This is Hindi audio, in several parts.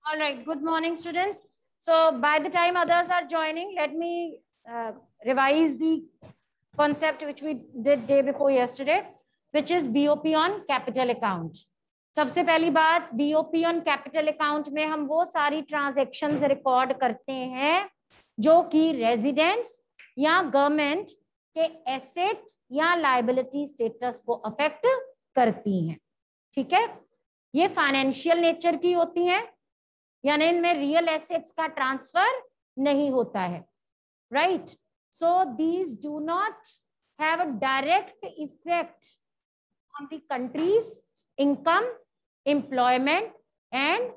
All right, good morning, students. So by the time others are joining, let me revise the concept which we did day before yesterday, which is BOP on capital account. सबसे पहली बात, BOP on capital account में हम वो सारी ट्रांजेक्शन्स रिकॉर्ड करते हैं जो कि रेजिडेंट्स या गवर्नमेंट के एसेट या लायबिलिटी स्टेटस को अफेक्ट करती हैं. ठीक है, ये फाइनेंशियल नेचर की होती हैं, यानी इनमें रियल एसेट्स का ट्रांसफर नहीं होता है. Right, so these do not have a direct effect on the country's income, employment and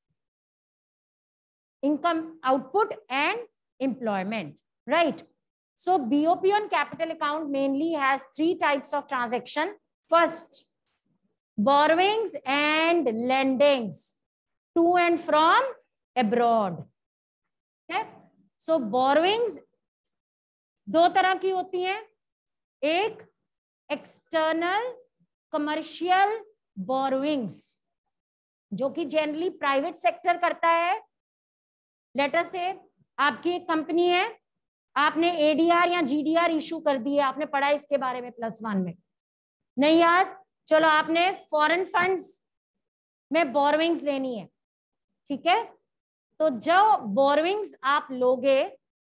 income output and employment. Right, so BOP on capital account mainly has three types of transaction. First, borrowings and lendings to and from abroad. Okay, so borrowings दो तरह की होती हैं. एक एक्सटर्नल कमर्शियल बोरोइंग्स जो कि जनरली प्राइवेट सेक्टर करता है. लेटर से आपकी एक कंपनी है, आपने एडीआर या जीडीआर इशू कर दी है, आपने पढ़ा इसके बारे में +1 में, नहीं याद? चलो, आपने फॉरेन फंड्स में बोरोइंग्स लेनी है. ठीक है, तो जो बोरोइंग्स आप लोगे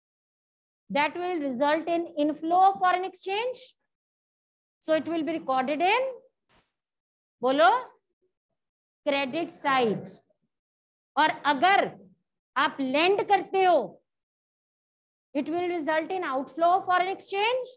that will result in inflow of foreign exchange, so it will be recorded in, बोलो, क्रेडिट साइड. और अगर आप लेंड करते हो it will result in outflow of foreign exchange,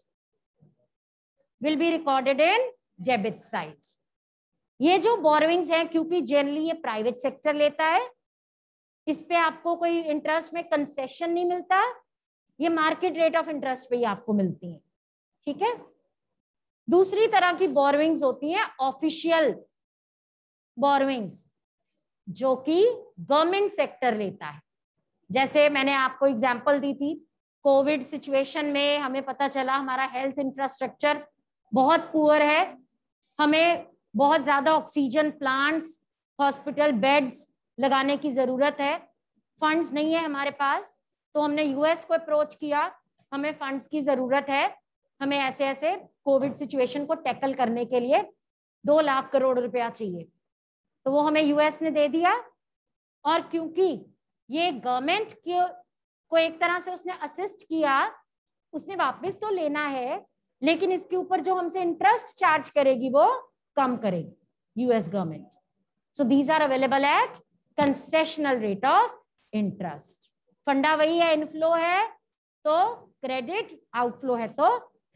will be recorded in debit side. ये जो बोरोइंग्स हैं, क्योंकि जनरली ये प्राइवेट सेक्टर लेता है, इस पे आपको कोई इंटरेस्ट में कंसेशन नहीं मिलता, ये मार्केट रेट ऑफ इंटरेस्ट पे ही आपको मिलती है. ठीक है, दूसरी तरह की बोरोइंग्स होती हैं ऑफिशियल बोरोइंग्स जो कि गवर्नमेंट सेक्टर लेता है. जैसे मैंने आपको एग्जांपल दी थी, कोविड सिचुएशन में हमें पता चला हमारा हेल्थ इंफ्रास्ट्रक्चर बहुत पुअर है, हमें बहुत ज्यादा ऑक्सीजन प्लांट्स, हॉस्पिटल बेड्स लगाने की जरूरत है, फंड्स नहीं है हमारे पास, तो हमने यूएस को अप्रोच किया, हमें फंड्स की जरूरत है, हमें ऐसे ऐसे कोविड सिचुएशन को टैकल करने के लिए 2 लाख करोड़ रुपया चाहिए. तो वो हमें यूएस ने दे दिया, और क्योंकि ये गवर्नमेंट को एक तरह से उसने असिस्ट किया, उसने वापस तो लेना है, लेकिन इसके ऊपर जो हमसे इंटरेस्ट चार्ज करेगी वो कम करेगी US government. So these are available at concessional rate of interest. Funda वही है, इनफ्लो है तो क्रेडिट, आउटफ्लो है तो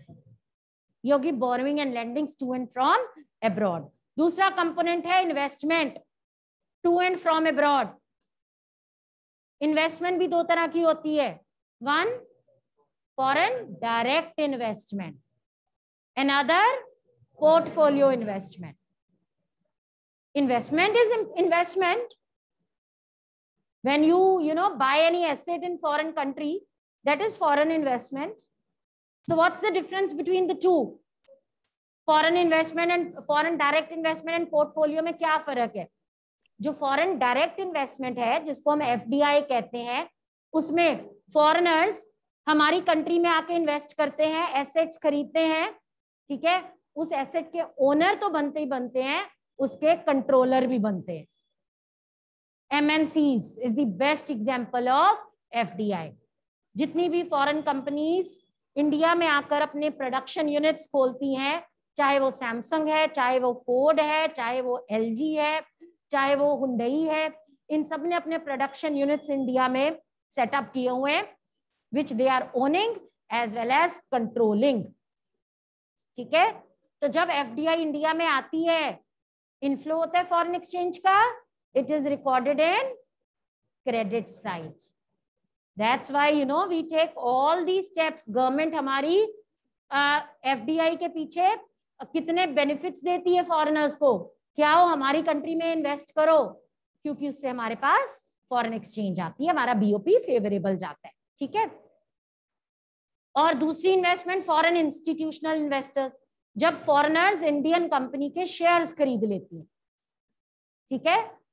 योगी borrowing and lendings to and from abroad. दूसरा कंपोनेंट है investment to and from abroad. Investment भी 2 तरह की होती है. One, foreign direct investment, another portfolio investment. Investment is investment. When you buy any asset in foreign country, that is foreign investment. So what's the difference between the two? Foreign investment and foreign direct investment and portfolio में क्या फर्क है? जो foreign direct investment है, जिसको हम FDI कहते हैं, उसमें foreigners हमारी कंट्री में आके इन्वेस्ट करते हैं, एसेट्स खरीदते हैं. ठीक है, उस एसेट के ओनर तो बनते ही बनते हैं, उसके कंट्रोलर भी बनते हैं. MNCs is the best example of FDI. जितनी भी फॉरेन कंपनीज इंडिया में आकर अपने प्रोडक्शन यूनिट्स खोलती हैं, चाहे वो सैमसंग है, चाहे वो फोर्ड है, चाहे वो LG है, चाहे वो हुंडई है, इन सब ने अपने प्रोडक्शन यूनिट्स इंडिया में सेटअप किए हुए हैं, which they are owning as well as controlling. ठीक है, तो जब FDI इंडिया में आती है, इनफ्लो होता है फॉरेन एक्सचेंज का, it is recorded in credit side. That's why we take all these steps. Government हमारी FDI के पीछे कितने बेनिफिट्स देती है फॉरेनर्स को, क्या हो हमारी कंट्री में इन्वेस्ट करो, क्योंकि उससे हमारे पास फॉरेन एक्सचेंज आती है, हमारा BOP फेवरेबल जाता है. ठीक है, और दूसरी इन्वेस्टमेंट फॉरेन इंस्टीट्यूशनल इन्वेस्टर्स, जब फॉरेनर्स इंडियन कंपनी के शेयर्स खरीद लेती हैं. ठीक है,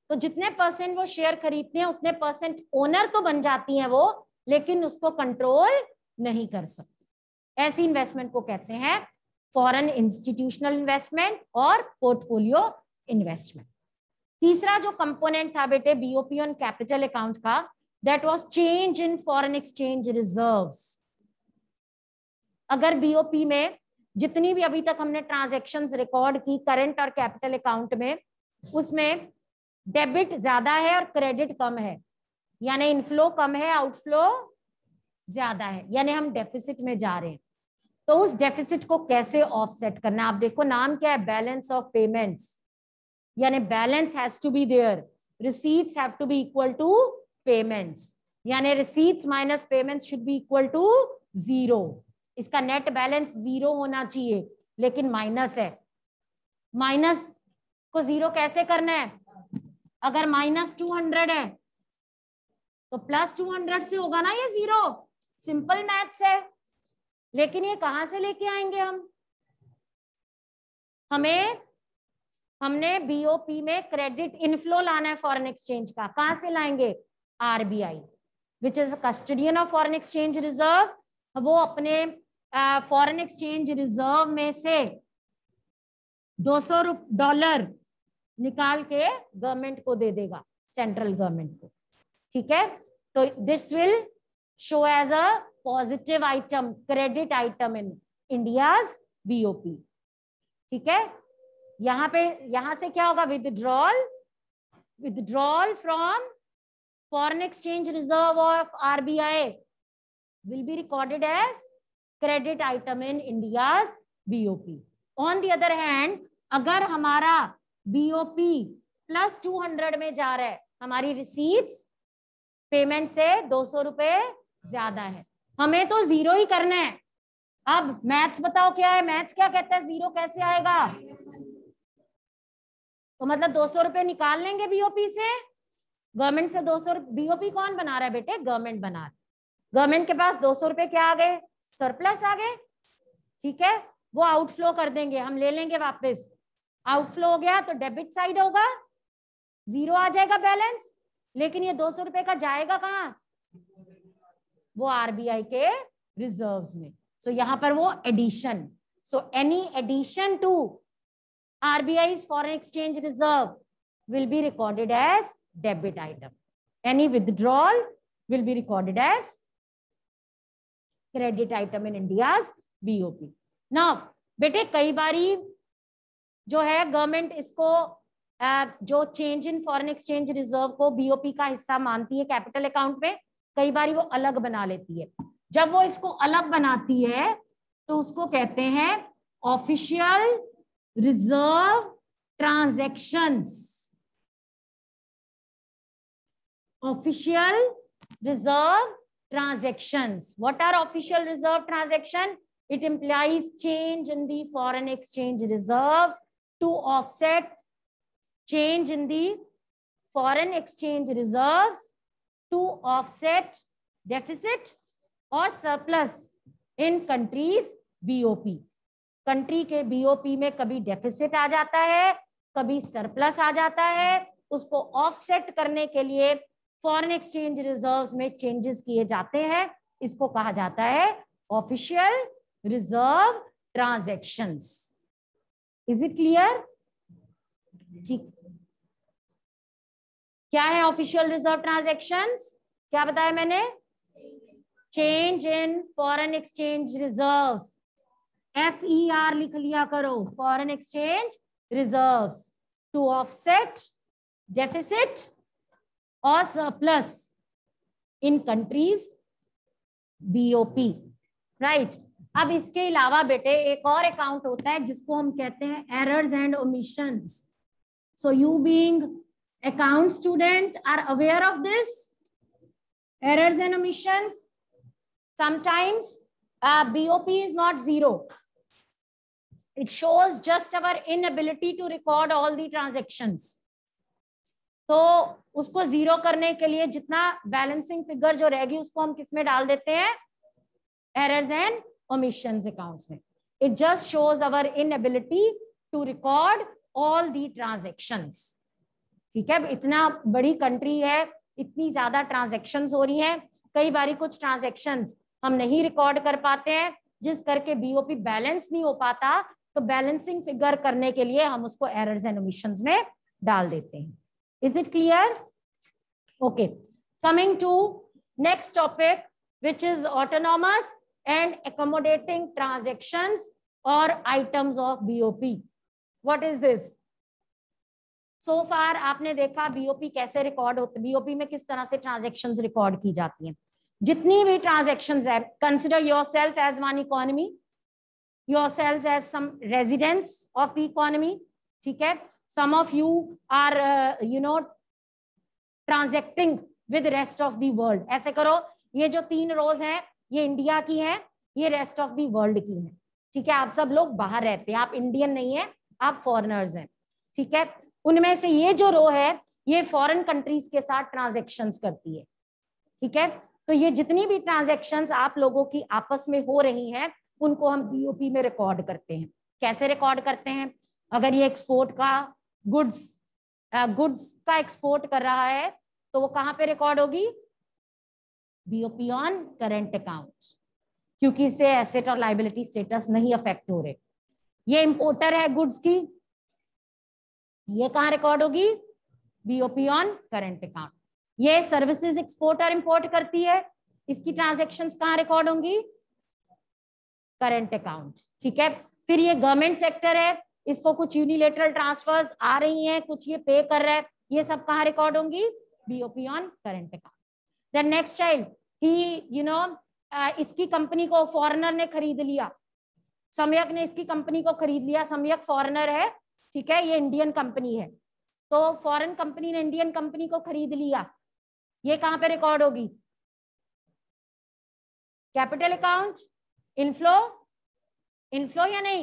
तो जितने परसेंट वो शेयर खरीदते हैं उतने परसेंट ओनर तो बन जाती हैं वो, लेकिन उसको कंट्रोल नहीं कर सकती। ऐसी इन्वेस्टमेंट को कहते हैं फॉरेन इंस्टीट्यूशनल इन्वेस्टमेंट और पोर्टफोलियो इन्वेस्टमेंट। तीसरा जो कंपोनेंट था बेटे बीओपी ऑन कैपिटल अकाउंट का, that was change in foreign exchange reserves. अगर बीओपी में जितनी भी अभी तक हमने ट्रांजैक्शंस रिकॉर्ड की करंट और कैपिटल अकाउंट में, उसमें डेबिट ज्यादा है और क्रेडिट कम है, यानी इनफ्लो कम है आउटफ्लो ज्यादा है, यानी हम डेफिसिट में जा रहे हैं। तो उस डेफिसिट को कैसे ऑफसेट करना, आप देखो नाम क्या है, बैलेंस ऑफ पेमेंट्स, यानी balance has to be there, receipts have to be equal to payments, यानी receipts minus payments should be equal to 0। इसका नेट बैलेंस 0 होना चाहिए, लेकिन माइनस है। माइनस को 0 कैसे करना है, अगर -200 है तो +200 से होगा ना ये 0, सिंपल मैथ्स है। लेकिन ये कहां से लेके आएंगे हम, हमने बीओपी में क्रेडिट इनफ्लो लाना है फॉरेन एक्सचेंज का, कहां से लाएंगे, RBI which is custodian of foreign exchange reserve. वो अपने फॉरेन एक्सचेंज रिजर्व में से $200 निकाल के गवर्नमेंट को दे देगा, सेंट्रल गवर्नमेंट को, ठीक है। तो this will show as a positive item, credit item in India's BOP, ठीक है। यहां से क्या होगा, withdrawal from foreign exchange reserve of RBI will be recorded as credit item in India's BOP. On the other hand, अगर हमारा बीओपी +200 में जा रहा है, हमारी रिसीट्स पेमेंट से ₹200 ज्यादा है, हमें तो 0 ही करना है। अब मैथ्स बताओ क्या है, मैथ्स क्या कहता है, 0 कैसे आएगा, तो मतलब ₹200 निकाल लेंगे बीओपी से, गवर्नमेंट से 200। बीओपी कौन बना रहा है बेटे, गवर्नमेंट बना रहा है। गवर्नमेंट के पास ₹200 क्या आ गए, सरप्लस आ गए, ठीक है। वो आउटफ्लो कर देंगे, हम ले लेंगे वापस। आउटफ्लो हो गया तो डेबिट साइड होगा, 0 आ जाएगा बैलेंस, लेकिन ये ₹200 का जाएगा कहाँ, वो आरबीआई के रिजर्व्स में। सो यहां पर वो addition, so any addition to RBI's foreign exchange reserve will be recorded as debit item. Any withdrawal will be recorded as credit item in India's BOP. Now, बेटे कई बारी जो है गवर्नमेंट इसको जो change in foreign exchange reserve को बीओपी का हिस्सा मानती है कैपिटल अकाउंट में, कई बारी वो अलग बना लेती है। जब वो इसको अलग बनाती है तो उसको कहते हैं official reserve transactions. Official reserve transactions. What are official reserve transaction? It implies change in the foreign exchange reserves to offset change in the foreign exchange reserves to offset deficit or surplus in countries BOP. Country के बीओपी में कभी डेफिसिट आ जाता है, कभी सरप्लस आ जाता है, उसको ऑफसेट करने के लिए फॉरेन एक्सचेंज रिजर्व्स में चेंजेस किए जाते हैं। इसको कहा जाता है official reserve transactions. Is it clear? ठीक, क्या है ऑफिशियल रिजर्व ट्रांजैक्शंस? क्या बताया मैंने? Change in foreign exchange reserves, FER लिख लिया करो, foreign exchange reserves to offset deficit और surplus in country's BOP, right. अब इसके अलावा बेटे एक और अकाउंट होता है जिसको हम कहते हैं errors and omissions. So you being account student are aware of this errors and omissions. Sometimes BOP is not 0. It shows just our inability to record all the transactions. तो उसको 0 करने के लिए जितना बैलेंसिंग फिगर जो रहेगी उसको हम किस में डाल देते हैं? एरर्स एंड ओमिशंस अकाउंट्स में। It just shows our inability to record all the transactions. ठीक है, इतना बड़ी कंट्री है, इतनी ज्यादा ट्रांजैक्शंस हो रही हैं, कई बारी कुछ ट्रांजैक्शंस हम नहीं रिकॉर्ड कर पाते हैं, जिस करके बीओपी बैलेंस नहीं हो पाता, तो बैलेंसिंग फिगर करने के लिए हम उसको एरर्स एंड ओमिशंस में डाल देते हैं. Is it clear? Okay, coming to next topic which is autonomous and accommodating transactions or items of BOP. What is this? So far आपने देखा बीओपी कैसे रिकॉर्ड होते, बीओपी में किस तरह से ट्रांजैक्शंस रिकॉर्ड की जाती हैं. जितनी भी ट्रांजैक्शंस है, consider yourself as one economy, yourselves as some residents of the economy. ठीक है, some of you are transacting with rest of the world. ऐसे करो, ये जो 3 रोज हैं ये इंडिया की हैं, ये रेस्ट ऑफ द वर्ल्ड की हैं. ठीक है, आप सब लोग बाहर रहते हैं, आप इंडियन नहीं है, आप फॉरेनर्स हैं. ठीक है, उनमें से ये जो रो है ये फॉरेन कंट्रीज के साथ ट्रांजैक्शंस करती है. ठीक है, तो ये जितनी भी ट्रांजैक्शंस आप लोगों की आपस में हो रही हैं उनको हम बीओपी में रिकॉर्ड करते हैं. कैसे रिकॉर्ड करते हैं? अगर ये एक्सपोर्ट का गुड्स का एक्सपोर्ट कर रहा है तो वो कहाँ पे रिकॉर्ड होगी? बीओपी ऑन करंट अकाउंट, क्योंकि इससे एसेट और लायबिलिटी स्टेटस नहीं अफेक्ट हो रहे. ये इंपोर्टर है गुड्स की, ये कहाँ रिकॉर्ड होगी? BOP on current account. ये सर्विसेज एक्सपोर्ट और इंपोर्ट करती है, इसकी ट्रांजैक्शंस कहाँ रिकॉर्ड होंगी? Current account. ठीक है, फिर ये गवर्नमेंट सेक्टर है, इसको कुछ यूनिलेटरल ट्रांसफर्स आ रही हैं, कुछ ये पे कर रहा है, ये सब कहाँ रिकॉर्ड होंगी? BOP on current account. Then next child, ही इसकी कंपनी को फॉरेनर ने खरीद लिया, सम्यक ने इसकी कंपनी को खरीद लिया, सम्यक फॉरेनर है. ठीक है, ये इंडियन कंपनी है, तो फॉरेन कंपनी ने इंडियन कंपनी को खरीद लिया, ये कहां पे रिकॉर्ड होगी? Capital account. इनफ्लो या नहीं?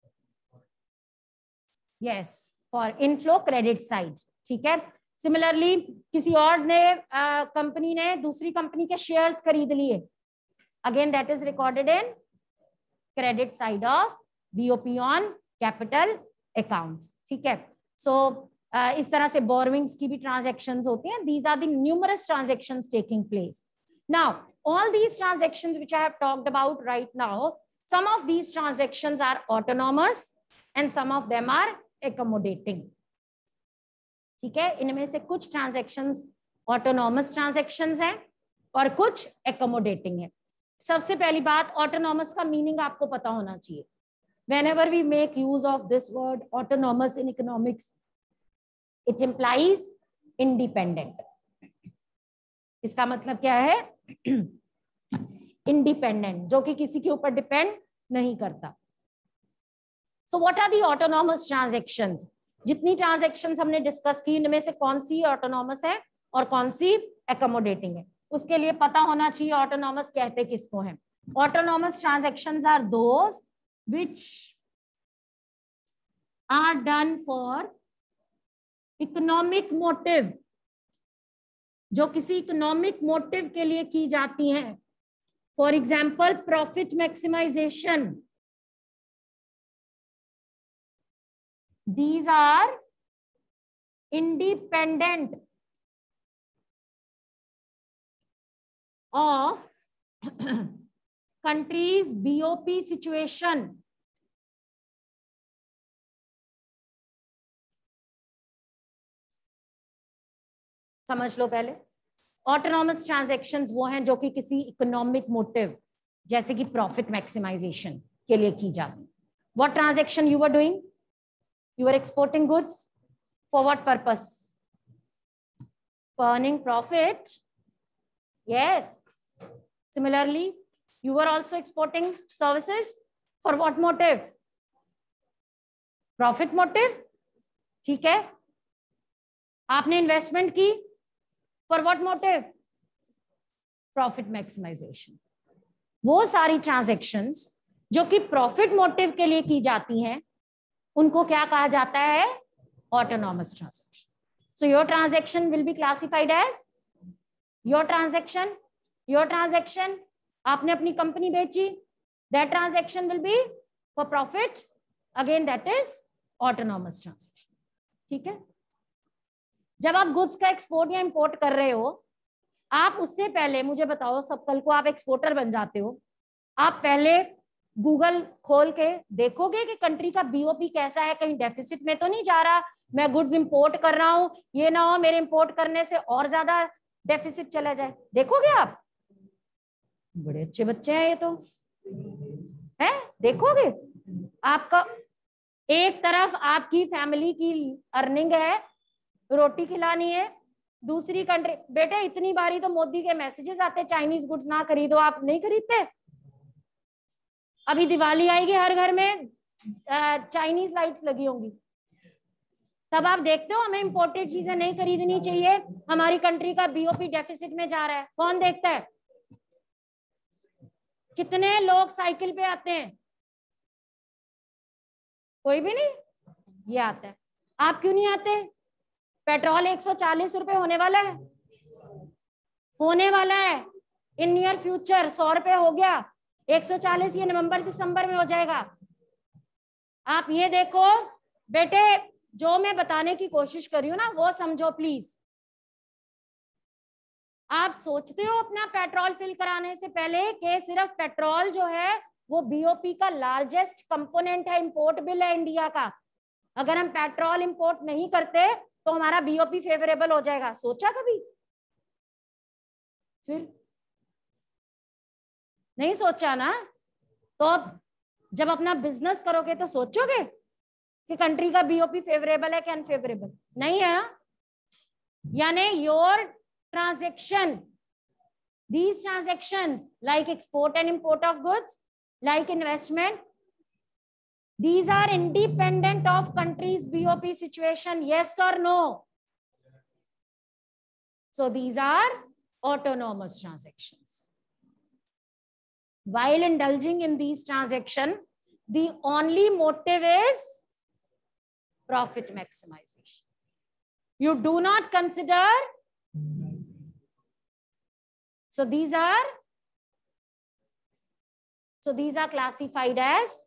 Yes, for inflow credit side. ठीक है, सिमिलरली किसी और ने कंपनी ने दूसरी कंपनी के शेयर्स खरीद लिए, again that is recorded in credit side of BOP on capital account. ठीक है, सो इस तरह से बोरोइंग्स की भी ट्रांजैक्शंस होती हैं. These are the numerous transactions taking place. Now all these transactions which I have talked about right now, some of these transactions are autonomous and some of them are accommodating. ठीक है, इनमें से कुछ ट्रांजैक्शंस ऑटोनॉमस ट्रांजैक्शंस हैं और कुछ accommodating है. सबसे पहली बात, ऑटोनॉमस का मीनिंग आपको पता होना चाहिए. Whenever we make use of this word autonomous in economics, it implies independent. इसका मतलब क्या है? इंडिपेंडेंट, जो कि किसी के ऊपर डिपेंड नहीं करता. So what are the autonomous transactions? जितनी ट्रांजैक्शंस हमने डिस्कस की, इनमें से कौन सी ऑटोनॉमस है और कौन सी एकोमोडेटिंग है, उसके लिए पता होना चाहिए ऑटोनॉमस कहते किसको हैं. Autonomous transactions are those which are done for economic motive, जो किसी इकोनॉमिक मोटिव के लिए की जाती हैं. For example profit maximisation. These are independent of country's BOP situation. समझ लो पहले. ऑटोनॉमस ट्रांजैक्शंस वो हैं जो कि किसी इकोनॉमिक मोटिव जैसे कि प्रॉफिट मैक्सिमाइजेशन के लिए की जाती है. What transaction you were doing? You are exporting goods for what purpose? For earning profit. Yes. Similarly, you were also exporting services for what motive? Profit motive. ठीक है. आपने इन्वेस्टमेंट की for what motive? Profit maximization. वो सारी ट्रांजैक्शंस जो कि प्रॉफिट मोटिव के लिए की जाती हैं उनको क्या कहा जाता है? Autonomous transaction. So your transaction will be classified as your transaction. आपने अपनी कंपनी बेची, that transaction will be for profit, again that is autonomous transaction. ठीक है, जब आप गुड्स का एक्सपोर्ट या इंपोर्ट कर रहे हो, आप उससे पहले मुझे बताओ, सब कल को आप एक्सपोर्टर बन जाते हो, आप पहले गूगल खोल के देखोगे कि कंट्री का बीओपी कैसा है, कहीं डेफिसिट में तो नहीं जा रहा, मैं गुड्स इंपोर्ट कर रहा हूं, ये ना हो मेरे इंपोर्ट करने से और ज्यादा डेफिसिट चला जाए। देखोगे आप? बड़े अच्छे बच्चे हैं ये तो, है, देखोगे। आपका एक तरफ आपकी फैमिली की अर्निंग है, रोटी खिलानी है, दूसरी कंट्री, बेटे इतनी बारी तो मोदी के मैसेजेस आते चाइनीज गुड्स ना खरीदो, आप नहीं खरीदते? अभी दिवाली आएगी, हर घर में चाइनीज लाइट्स लगी होंगी, तब आप देखते हो हमें इंपोर्टेड चीजें नहीं खरीदनी चाहिए, हमारी कंट्री का बीओपी डेफिसिट में जा रहा है, कौन देखता है? कितने लोग साइकिल पे आते हैं? कोई भी नहीं, ये आता है। आप क्यों नहीं आते? पेट्रोल 140 रुपए होने वाला है, होने वाला है इन नियर फ्यूचर, 100 रुपए हो गया, 140 ये नवंबर दिसंबर में हो जाएगा। आप ये देखो बेटे, जो मैं बताने की कोशिश कर रही हूँ ना वो समझो प्लीज। आप सोचते हो अपना पेट्रोल फिल कराने से पहले कि सिर्फ पेट्रोल जो है वो बीओपी का लार्जेस्ट कंपोनेंट है, इंपोर्ट बिल है इंडिया का, अगर हम पेट्रोल इंपोर्ट नहीं करते तो हमारा बीओपी फेवरेबल हो जाएगा? सोचा कभी? फिर नहीं सोचा ना, तो जब अपना बिजनेस करोगे तो सोचोगे कि कंट्री का बीओपी फेवरेबल है कि अनफेवरेबल? नहीं है। यानी your transaction, these transactions like export and import of goods, like investment, these are independent of country's BOP situation, yes or no? So these are autonomous transactions. While indulging in these transactions, the only motive is profit maximization. You do not consider. So these are classified as,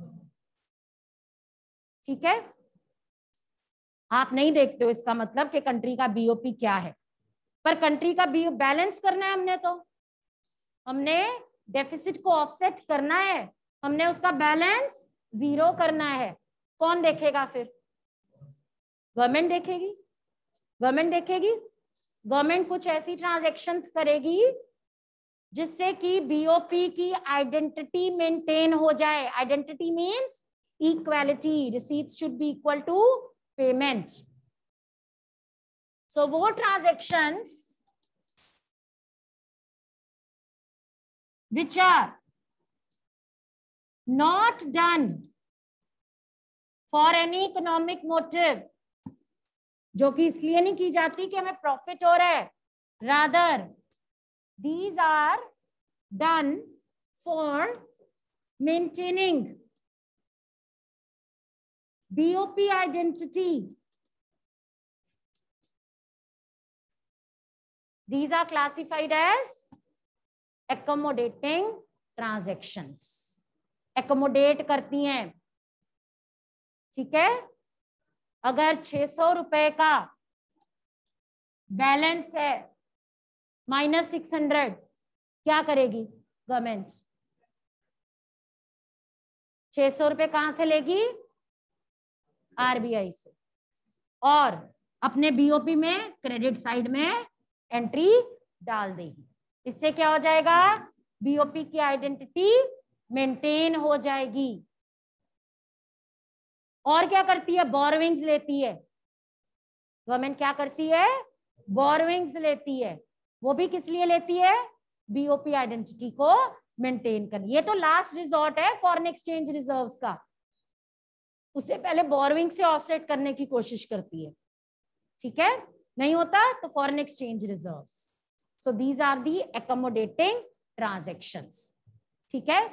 ठीक है? आप नहीं देखते हो इसका मतलब कि कंट्री का बीओपी क्या है, पर कंट्री का बीओ बैलेंस करना है, हमने डेफिसिट को ऑफसेट करना है, हमने उसका बैलेंस 0 करना है। कौन देखेगा फिर? गवर्नमेंट देखेगी। गवर्नमेंट कुछ ऐसी ट्रांजैक्शंस करेगी जिससे कि बीओपी की आइडेंटिटी मेंटेन हो जाए। Identity means equality, receipts should be equal to payment. So वो transactions which are not done for any economic motive, जो कि इसलिए नहीं की जाती कि हमें प्रॉफिट हो रहा है, rather these are done for maintaining BOP identity. These are classified as accommodating transactions. Accommodate करती हैं, ठीक है? अगर 600 रुपए का बैलेंस है -600, क्या करेगी गवर्नमेंट? 600 रुपए कहां से लेगी? आरबीआई से, और अपने बीओपी में क्रेडिट साइड में एंट्री डाल देगी। इससे क्या हो जाएगा? बीओपी की आइडेंटिटी मेंटेन हो जाएगी। और क्या करती है? बोरोविंग्स लेती है गवर्नमेंट। क्या करती है? बोरोविंग्स लेती है। वो भी किस लिए लेती है? बीओपी आइडेंटिटी को मेंटेन करनी। ये तो लास्ट रिजॉर्ट है फॉरेन एक्सचेंज रिजर्व्स का, उससे पहले बोरोविंग से ऑफसेट करने की कोशिश करती है, ठीक है? नहीं होता तो foreign exchange reserves. So these are the accommodating transactions, ठीक है?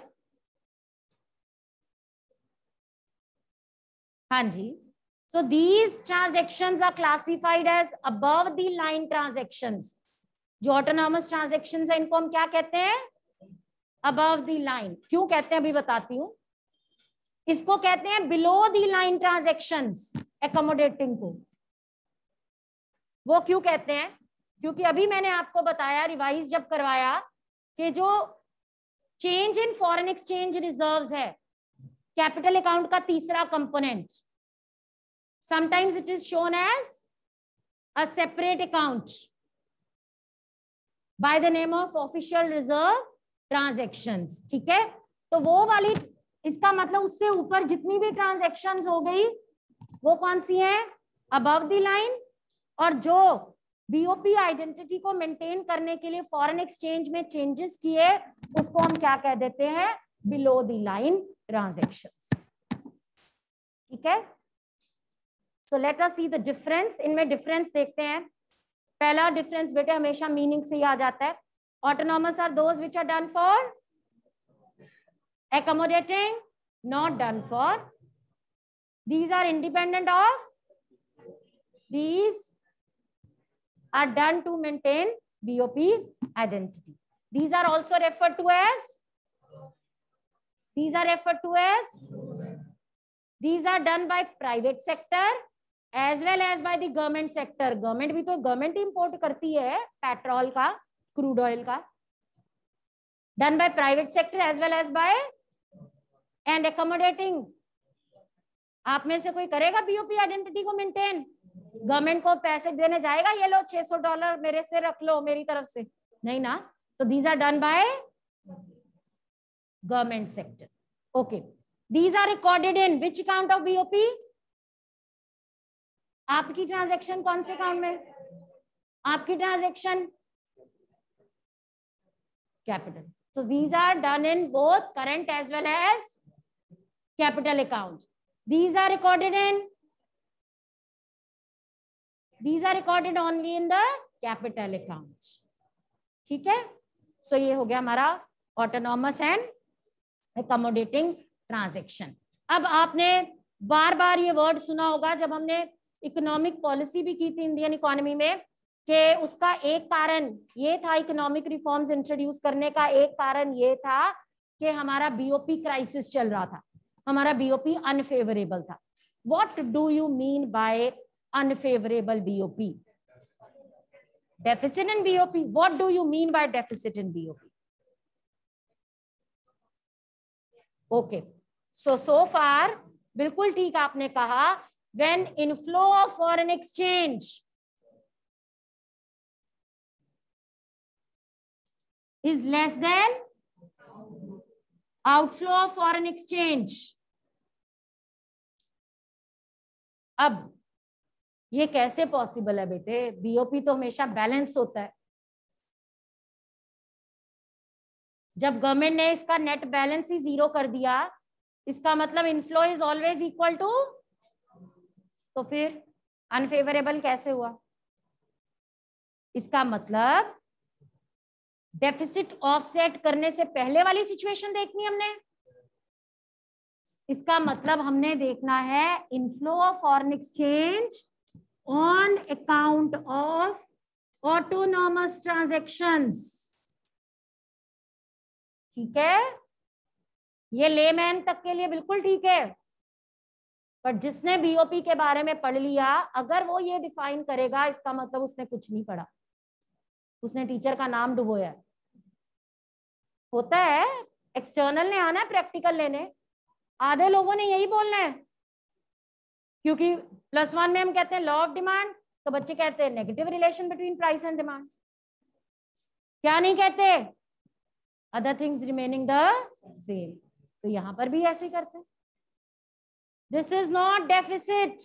हाँ जी। So these transactions are classified as above the line transactions. जो autonomous transactions है इनको हम क्या कहते हैं? Above the line. क्यों कहते हैं अभी बताती हूँ। इसको कहते हैं below the line transactions, accommodating को। वो क्यों कहते हैं? क्योंकि अभी मैंने आपको बताया, रिवाइज जब करवाया, कि जो change in foreign exchange reserves है कैपिटल अकाउंट का तीसरा कंपोनेंट, sometimes it is shown as a separate account by the name of official reserve transactions. ठीक है, तो वो वाली, इसका मतलब उससे ऊपर जितनी भी ट्रांजैक्शंस हो गई वो कौन सी है? Above the line. और जो बीओपी आइडेंटिटी को मेंटेन करने के लिए फॉरेन एक्सचेंज में चेंजेस किए उसको हम क्या कह देते हैं? Below the line transactions. ठीक है, so let us see the difference. इनमें डिफरेंस देखते हैं। पहला डिफरेंस बेटे हमेशा मीनिंग से ही आ जाता है। Autonomous are those which are done for accommodating, not done for. These are independent of, these are done to maintain BOP identity. These are also referred to as, these are referred to as, these are done by private sector as well as by the government sector. Government भी तो government import करती है पेट्रोल का, क्रूड ऑयल का. Done by private sector as well as by and accommodating. आप में से कोई करेगा बीओपी आइडेंटिटी को मेंटेन? गवर्नमेंट को पैसे देने जाएगा, ये लो $600 मेरे से रख लो मेरी तरफ से? नहीं ना. तो these are done by government sector. Okay, these are recorded in which account of BOP? आपकी ट्रांजैक्शन कौन से अकाउंट में? आपकी transaction capital. So these are done in both current as well as capital account. These are recorded only in the capital account. ठीक है, so ये हो गया हमारा autonomous and accommodating transaction. अब आपने बार बार ये वर्ड सुना होगा जब हमने इकोनॉमिक पॉलिसी भी की थी इंडियन इकोनॉमी में, कि उसका एक कारण ये था, इकोनॉमिक रिफॉर्म्स इंट्रोड्यूस करने का एक कारण ये था कि हमारा बीओपी क्राइसिस चल रहा था, हमारा बीओपी अनफेवरेबल था. What do you mean by unfavourable BOP? Deficit in BOP. What do you mean by deficit in BOP? Okay, so far बिल्कुल ठीक आपने कहा. When inflow of foreign exchange is less than outflow of foreign exchange. अब ये कैसे पॉसिबल है बेटे? बीओपी तो हमेशा बैलेंस होता है. जब गवर्नमेंट ने इसका नेट बैलेंस ही 0 कर दिया, इसका मतलब inflow is always equal to, तो फिर अनफेवरेबल कैसे हुआ? इसका मतलब डेफिसिट ऑफसेट करने से पहले वाली सिचुएशन देखनी हमने. इसका मतलब हमने देखना है inflow of foreign exchange on account of autonomous transactions. ठीक है, ये लेमैन तक के लिए बिल्कुल ठीक है, पर जिसने बीओपी के बारे में पढ़ लिया, अगर वो ये डिफाइन करेगा, इसका मतलब उसने कुछ नहीं पढ़ा, उसने टीचर का नाम डुबोया है. होता है, एक्सटर्नल ने आना है प्रैक्टिकल लेने, आधे लोगों ने यही बोलना है, क्योंकि +1 में हम कहते हैं लॉ ऑफ डिमांड, तो बच्चे कहते हैं negative relation between price and demand. क्या नहीं कहते? Other things remaining the same. तो यहां पर भी ऐसे करते हैं. This is not deficit.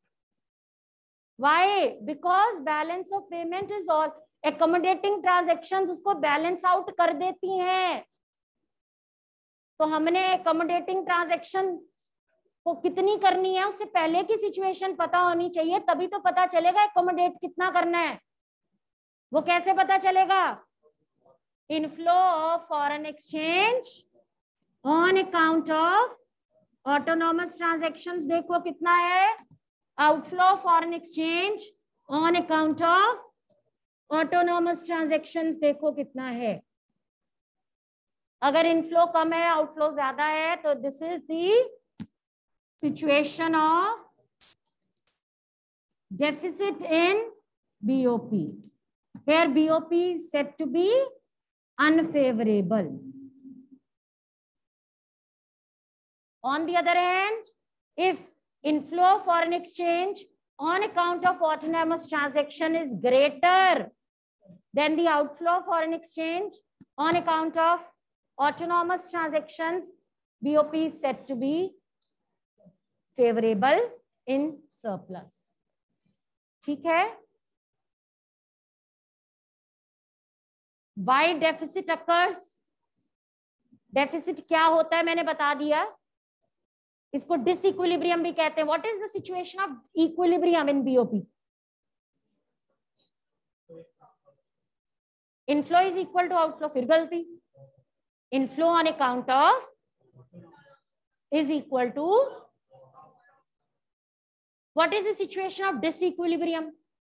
Why? Because balance of payment is all, accommodating transactions उसको बैलेंस आउट कर देती हैं. तो हमने एकोमोडेटिंग ट्रांजैक्शन को कितनी करनी है उससे पहले की सिचुएशन पता होनी चाहिए, तभी तो पता चलेगा एकोमोडेट कितना करना है. वो कैसे पता चलेगा? Inflow of foreign exchange on account of autonomous transactions देखो कितना है. Outflow of foreign exchange on account of autonomous transactions देखो कितना है. अगर इनफ्लो कम है, आउटफ्लो ज्यादा है, तो this is the situation of deficit in BOP. Here BOP is said to be unfavorable. On the other hand, if inflow of foreign exchange on account of autonomous transaction is greater than the outflow of foreign exchange on account of autonomous transactions, BOP is said to be favorable in surplus. ठीक है? Why deficit occurs? Deficit क्या होता है मैंने बता दिया. इसको डिसइक्विलिब्रियम भी कहते हैं. What is the situation of equilibrium in BOP? Inflow is equal to outflow. फिर गलती. Inflow on account of is equal to. What is the situation of disequilibrium?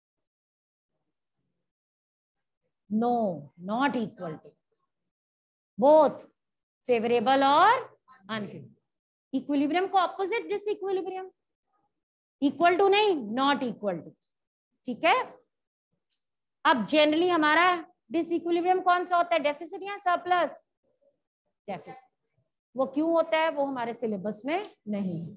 No, not equal to. Both favorable or unfavorable. Equilibrium को opposite disequilibrium. Equal to नहीं, not equal to. ठीक है? अब generally हमारा disequilibrium कौन सा होता है? डेफिसिट या सरप्लस? डेफिसिट. वो क्यों होता है वो हमारे सिलेबस में नहीं है.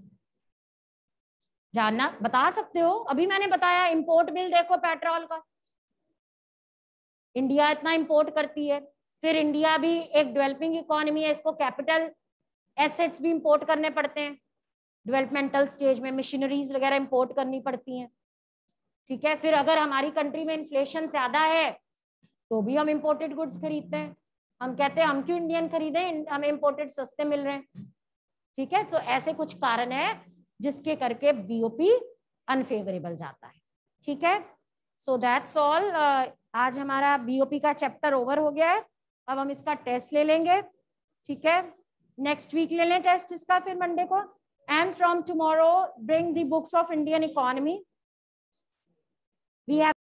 जानना बता सकते हो. अभी मैंने बताया इंपोर्ट बिल देखो पेट्रोल का. इंडिया इतना इंपोर्ट करती है. फिर इंडिया भी एक डेवलपिंग इकोनॉमी है. इसको कैपिटल एसेट्स भी इंपोर्ट करने पड़ते हैं. डेवलपमेंटल स्टेज में मशीनरीज वगैरह इंपोर्ट करनी पड़ती हैं. ठीक है. फिर अगर हमारी कंट्री में इन्फ्लेशन ज्यादा है तो भी हम इंपोर्टेड गुड्स खरीदते हैं. हम कहते हैं हम क्यों इंडियन खरीदें, हमें इंपोर्टेड सस्ते मिल रहे हैं. ठीक है. तो ऐसे कुछ कारण है जिसके करके बीओपी अनफेवरेबल जाता है. ठीक है. So that's all. आज हमारा बीओपी का चैप्टर ओवर हो गया है. अब हम इसका टेस्ट ले लेंगे. ठीक है. नेक्स्ट वीक ले लें टेस्ट इसका, फिर मंडे को. And from tomorrow bring the books of Indian economy. We have